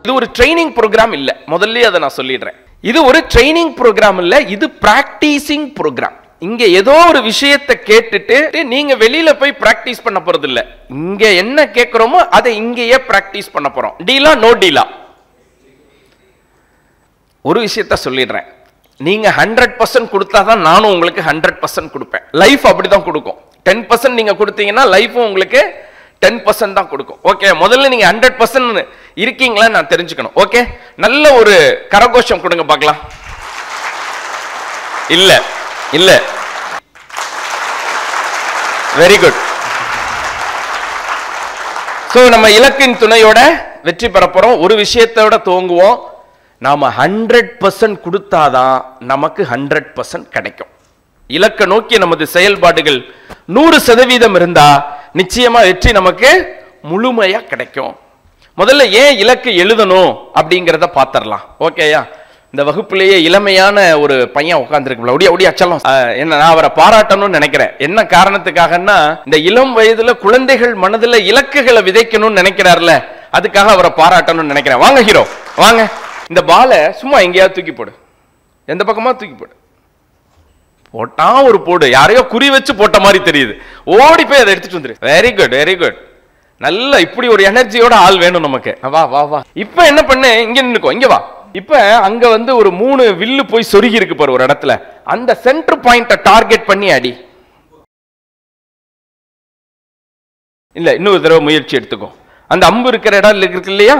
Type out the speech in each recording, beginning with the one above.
இது ஒரு training program இல்ல, முதல்லயே அதை நான் சொல்லிடுறேன். இது ஒரு ட்ரைனிங் ப்ரோக்ராம் இல்ல, இது பிராக்டிசிங் ப்ரோக்ராம். இங்க ஏதோ ஒரு விஷயத்தை கேட்டுட்டு நீங்க வெளியில போய் பிராக்டிஸ் பண்ண போறது இல்ல. இங்க என்ன கேட்கிறோமோ அதை இங்கேயே பிராக்டிஸ் பண்ண போறோம். டீலா நோ டீலா? ஒரு விஷயத்த சொல்லிடுறேன், நீங்க 100% கொடுத்தாதான் நானும் உங்களுக்கு 100% கொடுப்பேன். லைஃப் அப்படிதான் கொடுக்கும். 10% நீங்க கொடுத்தீங்கன்னா லைஃபும் உங்களுக்கு 10% தான் கொடுக்கும். ஓகே, முதல்ல நீங்க 100% இருக்கீங்களா நான் தெரிஞ்சுக்கணும். ஓகே, நல்ல ஒரு கரகோஷம் கொடுங்க பார்க்கலாம். இல்ல இல்ல, வெரி குட். சோ நம்ம இலக்கின் துணையோட வெற்றி பெற போறோம். ஒரு விஷயத்தோட துவங்குவோம், நாம 100% கொடுத்தாதான் நமக்கு 100% கிடைக்கும். இலக்க நோக்கி நமது செயல்பாடுகள் 100% இருந்தா நிச்சயமா வெற்றி நமக்கு முழுமையா கிடைக்கும். முதல்ல ஏன் இலக்கு எழுதணும் அப்படிங்கறத பாத்திரலாம். ஓகேயா? இந்த வகுப்பிலேயே இளமையான ஒரு பையன் உட்கார்ந்துருக்கு. ஒடி அச்சலம் என்ன, நான் அவரை பாராட்டணும்னு நினைக்கிறேன். என்ன காரணத்துக்காகன்னா, இந்த இளம் வயதுல குழந்தைகள் மனதுல இலக்குகளை விதைக்கணும்னு நினைக்கிறார்ல, அதுக்காக அவரை பாராட்டணும்னு நினைக்கிறேன். வாங்க ஹீரோ, வாங்க. இந்த பாலை சும்மா எங்கேயாவது தூக்கி போடு, எந்த பக்கமா தூக்கி போடு. போட்டா ஒரு போடு, யாரையோ குறி வச்சு போட்ட மாதிரி தெரியுது. ஓடி போய் அதை எடுத்துட்டு வந்துரு. Very good, very good. நல்ல இப்படி ஒரு எனர்ஜியோட ஆள் வேணும் நமக்கு. வா வா வா. இப்ப என்ன பண்ணு, இங்க நின்னுக்கோ, இங்க வா. இப்ப அங்க வந்து ஒரு 3 வில்லு போய் சொருகி இருக்கு பாரு ஒரு இடத்துல. அந்த சென்டர் பாயிண்ட டார்கெட் பண்ணி அடி. இல்ல, இன்னொரு தடவை முயற்சி எடுத்துக்கோ. அந்த அம்பு இருக்கிற இடம் இருக்கு இல்லையா?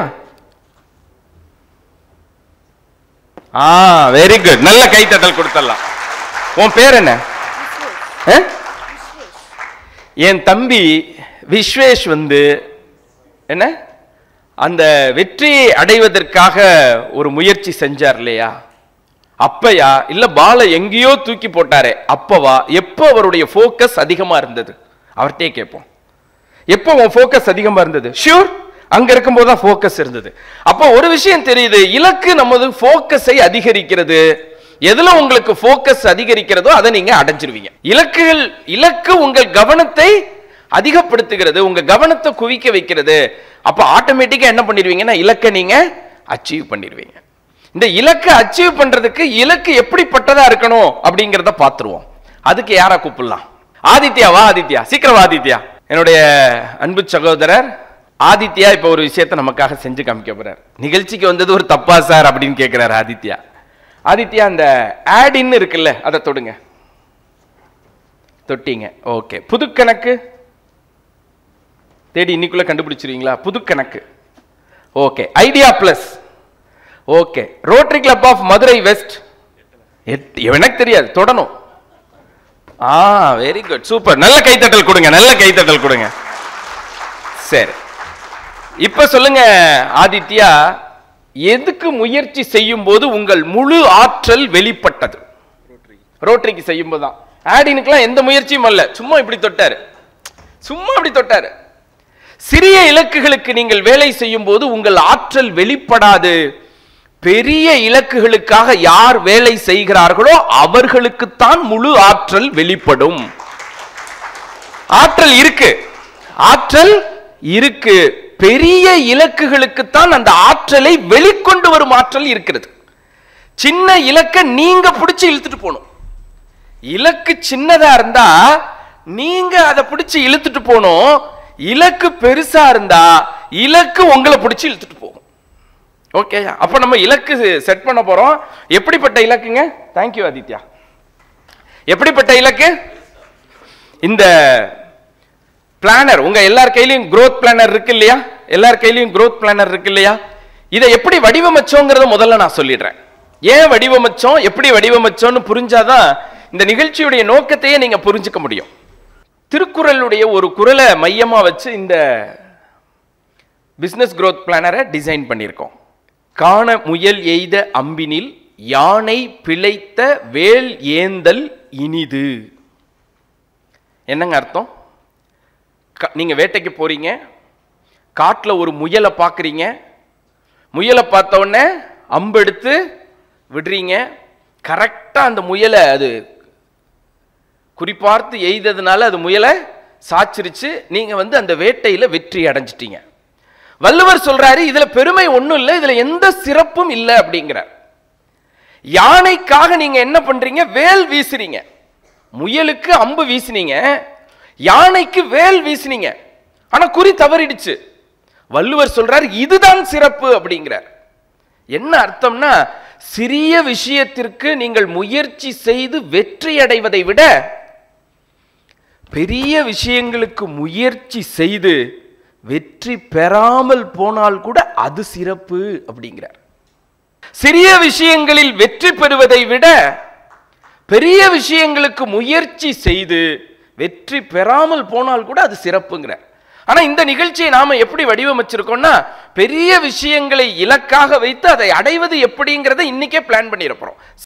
Very good. நல்ல கைத்தட்டல் கொடுத்தலாம். உன் பேர் என்ன? என் தம்பி விஸ்வேஷ் வந்து என்ன அந்த வெற்றியை அடைவதற்காக ஒரு முயற்சி செஞ்சார் இல்லையா? அப்பயா இல்ல பாலை எங்கேயோ தூக்கி போட்டாரே அப்பவா? எப்போ அவருடைய போக்கஸ் அதிகமா இருந்தது? அவர்கிட்டே கேட்போம், எப்போ உன் போக்கஸ் அதிகமா இருந்தது? ஷூர், அங்க இருக்கும்போது தான் போக்கஸ் இருந்தது. அப்போ ஒரு விஷயம் தெரியுது, இலக்கு நமது போக்கஸை அதிகரிக்கிறது. எதுல உங்களுக்கு போக்கஸ் அதிகரிக்கிறதோ அதை நீங்க அடைஞ்சிருவீங்க. இலக்கு உங்கள் கவனத்தை அதிகப்படுத்துகிறது, உங்க கவனத்தை குவிக்க வைக்கிறது. அப்ப ஆட்டோமேட்டிக்கா என்ன பண்ணிடுவீங்கன்னா இலக்கை நீங்க அச்சீவ் பண்ணிடுவீங்க. இந்த இலக்கை அச்சீவ் பண்றதுக்கு இலக்கு எப்படிப்பட்டதா இருக்கணும் அப்படிங்கறத பாத்துருவோம். அதுக்கு யாரா கூப்பிடலாம்? ஆதித்யா, வா ஆதித்யா, சீக்கிரம் வா ஆதித்யா. என்னுடைய அன்பு சகோதரர் ஆதித்யா இப்ப ஒரு விஷயத்தை நமக்காக செஞ்சு காமிக்க போறார். நிகழ்ச்சிக்கு வந்தது ஒரு தப்பா சார் அப்படின்னு கேட்கிறார் ஆதித்யா. ஆதித்யா, அந்த ஆட் இன் இருக்குல்ல, அதை தொடுங்க. தொட்டீங்க. ஓகே, புது கணக்கு தேடி இன்னைக்குள்ள கண்டுபிடிச்சிருவீங்களா? புது கணக்கு. Okay, idea plus. Okay, rotary club of Madurai west. எனக்கு தெரியாது, தொடணும். Very good, super. நல்ல கைத்தட்டல் கொடுங்க, நல்ல கைத்தட்டல் கொடுங்க. சரி, இப்ப சொல்லுங்க ஆதித்யா, எதுக்கு முயற்சி செய்யும் போது உங்கள் முழு ஆற்றல் வெளிப்பட்டது? ரோட்டரிக்கு செய்யும் போதுதான். ஆடினுக்குலாம் எந்த முயற்சியும் அல்ல, சும்மா இப்படி தொட்டாரு, சும்மா இப்படி தொட்டாரு. சிறிய இலக்குகளுக்கு நீங்கள் வேலை செய்யும் போது உங்கள் ஆற்றல் வெளிப்படாது. பெரிய இலக்குகளுக்காக யார் வேலை செய்கிறார்களோ அவர்களுக்குத்தான் முழு ஆற்றல் வெளிப்படும். ஆற்றல் இருக்கு, ஆற்றல் இருக்கு. பெரிய இலக்குகளுக்குத்தான் அந்த ஆற்றலை வெளிக்கொண்டு வரும் ஆற்றல் இருக்கிறது. சின்ன இலக்கை நீங்க பிடிச்சு இழுத்துட்டு போகணும். இலக்கு சின்னதா இருந்தா நீங்க அதை பிடிச்சு இழுத்துட்டு போகணும். இலக்கு பெருசா இருந்தா இலக்கு உங்களை பிடிச்சு இழுத்துட்டு போகும். ஓகே, அப்ப நம்ம இலக்கு செட் பண்ண போறோம். எப்படிப்பட்ட இலக்குங்க? தேங்க்யூ ஆதித்யா. எப்படிப்பட்ட இலக்கு? இந்த பிளானர் உங்க எல்லார் கையிலையும் growth பிளானர் இருக்கு இல்லையா? எல்லார் கையிலையும் growth பிளானர் இருக்கு இல்லையா? இதை எப்படி வடிவமைச்சோங்கிறத முதல்ல நான் சொல்லிடுறேன். ஏன் வடிவமைச்சோம், எப்படி வடிவமைச்சோம்னு புரிஞ்சாதான் இந்த நிகழ்ச்சியுடைய நோக்கத்தையே நீங்க புரிஞ்சுக்க முடியும். திருக்குறளுடைய ஒரு குறளை மையமா வச்சு இந்த பிசினஸ் growth பிளானரை டிசைன் பண்ணியிருக்கோம். காண முயல் எய்த அம்பினில் யானை பிழைத்த வேல் ஏந்தல் இனிது. என்னங்க அர்த்தம்? நீங்க வேட்டைக்கு போறீங்க, காட்டுல ஒரு முயலை பார்க்குறீங்க. முயலை பார்த்த உடனே அம்பெடுத்து விடுறீங்க. கரெக்டா அந்த முயலை அது குறிப்பார்த்து எய்ததுனால அது முயலை சாச்சிருச்சு. நீங்க அந்த வேட்டையில வெற்றி அடைஞ்சிட்டீங்க. வள்ளுவர் சொல்றாரு இதுல பெருமை ஒண்ணும் இல்லை, இதுல எந்த சிறப்பும் இல்லை அப்படிங்கிறார். யானைக்காக நீங்க என்ன பண்றீங்க? வேல் வீசுறீங்க. முயலுக்கு அம்பு வீசினீங்க, யானைக்கு வேல் வீசினீங்க, ஆனா குறி தவறிடுச்சு. வள்ளுவர் சொல்றாரு இதுதான் சிறப்பு அப்படிங்கிறார். என்ன அர்த்தம்னா, சிறிய விஷயத்திற்கு நீங்கள் முயற்சி செய்து வெற்றி அடைவதை விட பெரிய விஷயங்களுக்கு முயற்சி செய்து வெற்றி பெறாமல் போனால் கூட அது சிறப்பு அப்படிங்கிறார். சிறிய விஷயங்களில் வெற்றி பெறுவதை விட பெரிய விஷயங்களுக்கு முயற்சி செய்து வெற்றி பெறாமல் போனால் கூட அது சிறப்புங்கிறார். ஆனா இந்த நிகழ்ச்சியை நாம எப்படி வடிவமைச்சிருக்கோம்னா, பெரிய விஷயங்களை இலக்காக வைத்து அதை அடைவது எப்படிங்கிறத இன்னைக்கே பிளான் பண்ணியிருப்போம்.